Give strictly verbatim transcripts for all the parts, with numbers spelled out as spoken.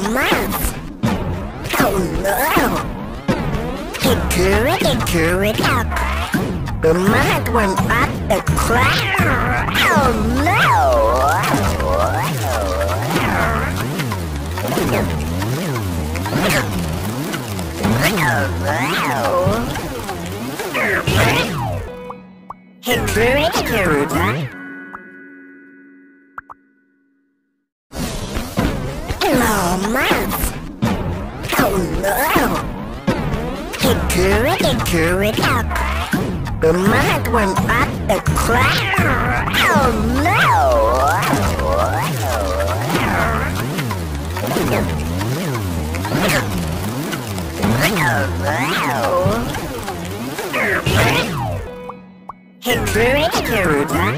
MAMMOTH! Oh no! Hickory dickory dock! The moth went up the cloud! Oh no! Hickory dickory dock! MAMMOTH! Oh no! Hickory dickory dock! The moth went up the cloud! Oh no! Hickory dickory dock!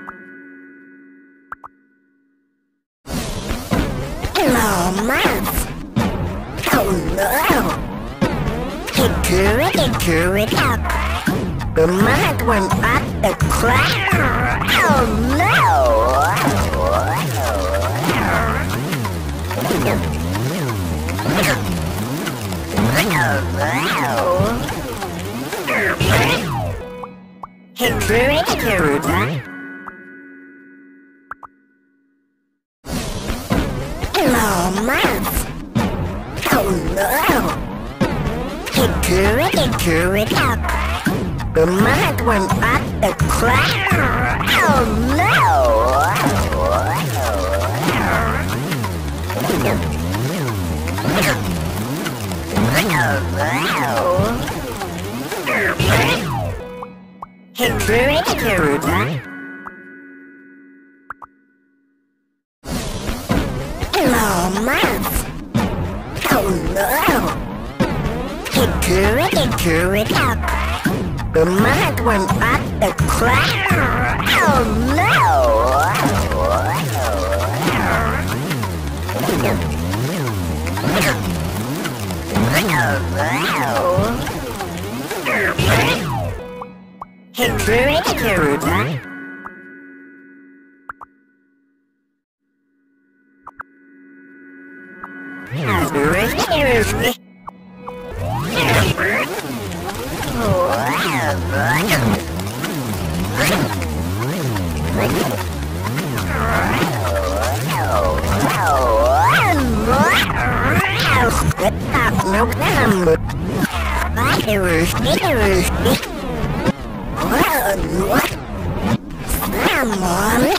MAMMOTH! Oh no! Hickory dickory dock! The moth went up the cloud! Oh no! Hickory dickory dock! MAMMOTH! Oh no! Hickory dickory dock! The moth went up the cloud! Oh no! Hickory dickory dock! MAMMOTH! Oh no! Hickory dickory dock! The moth went up the cloud! Oh no! Hickory dickory dock! What? What?